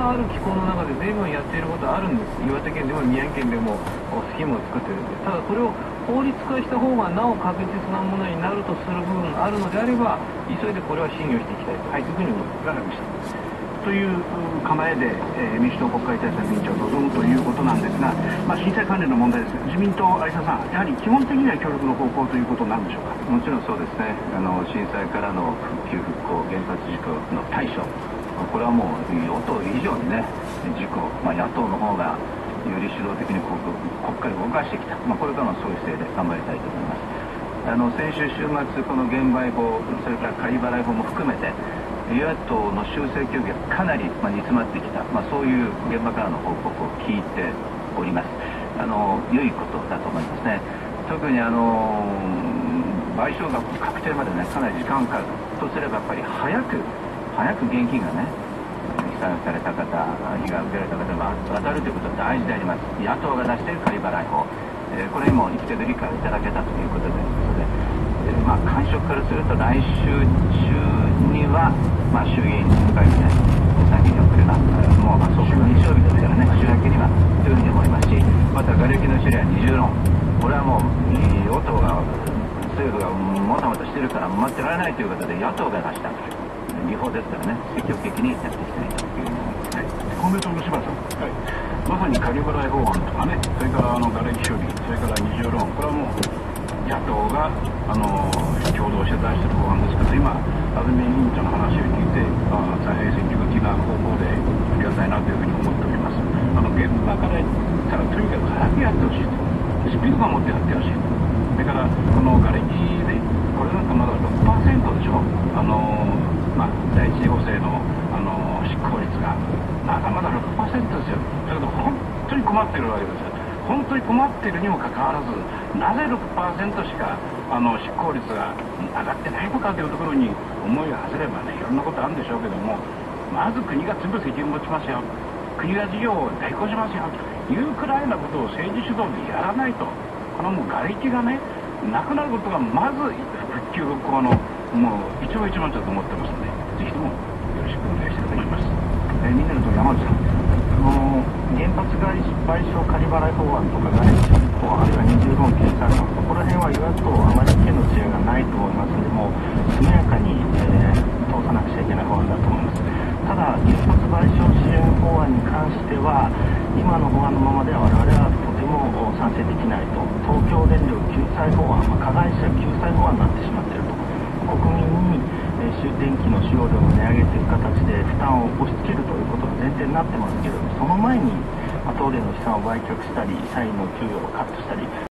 今ある機構の中で随分やっていることはあるんです。岩手県でも宮城県でもスキームを作っているんで、ただこれを法律化した方がなお確実なものになるとする部分があるのであれば、急いでこれは審議をしていきたいと、はい、というふうに思いました。 という構えで、民主党国会対策委員長を望むということなんですが、震災関連の問題です。自民党、有田さん、やはり基本的には協力の方向ということなんでしょうか。 もちろんそうですね。震災からの復旧復興、原発事故の対処、これはもう与党以上にね、事故、野党の方がより主導的に国会を動かしてきた、これからもそういう姿勢で頑張りたいと思います。先週週末、この減賠法、それから仮払い法も含めて、与野党の修正協議がかなり煮詰まってきた、そういう現場からの報告を聞いております。良いことだと思いますね。特に賠償額確定までね、かなり時間かかるとすれば、やっぱり早く現金がね、被災された方、被害を受けられた方が渡るということは大事であります。野党が出している仮払い法、これにも一定の理解をいただけたということですので、感触からすると来週中には、衆議院本会議で参議院に送るな、もうそうか日曜日ですからね、週明けにはというふうに思いますし、また瓦礫の処理は二重論、これはもう与党が政府がもたもたしてるから待ってられないということで野党が出した違法ですからね、積極的にやっていきたいというふうに思います。 公明党の柴田さん、まさに仮払い法案とかね、それから瓦礫処理、それから二重論、これはもう野党が共同して出している法案ですけど、今、安住委員長の話を聞いて、大変積極的な方向でありがたいなというふうに思っております。現場から言ったら、とにかく早くやってほしいと、スピード感を持ってやってほしいと、それからこの瓦礫で、これなんかまだ 6% でしょ、第一次補正の執行率が、まだまだ 6% ですよ。だけど、本当に困ってるわけですよ。本当に困っているにもかかわらず、なぜ 6% しか執行率が上がってないのかというところに思いが馳せればね、いろんなことあるんでしょうけども、まず国が全部責任を持ちますよ、国が事業を代行しますよというくらいなことを政治主導でやらないと、このもう瓦礫がね、なくなることがまず復旧復興のもう一番一番だと思ってますので、ぜひともよろしくお願いしたいと思います。 みんなのと山内さん、原発賠償仮払い法案とか第一法案、あるいは二重論救済案、ここら辺は与野党あまり意見の違いがないと思いますので、もう速やかに、通さなくちゃいけない法案だと思います。ただ、原発賠償支援法案に関しては、今の法案のままでは我々はとても賛成できないと、東京電力救済法案、加害者救済法案になってしまっていると、国民に電気の使用量の値上げという形で負担を押し付けるということが前提になってますけれども、その前に東電の資産を売却したり、社員の給与をカットしたり、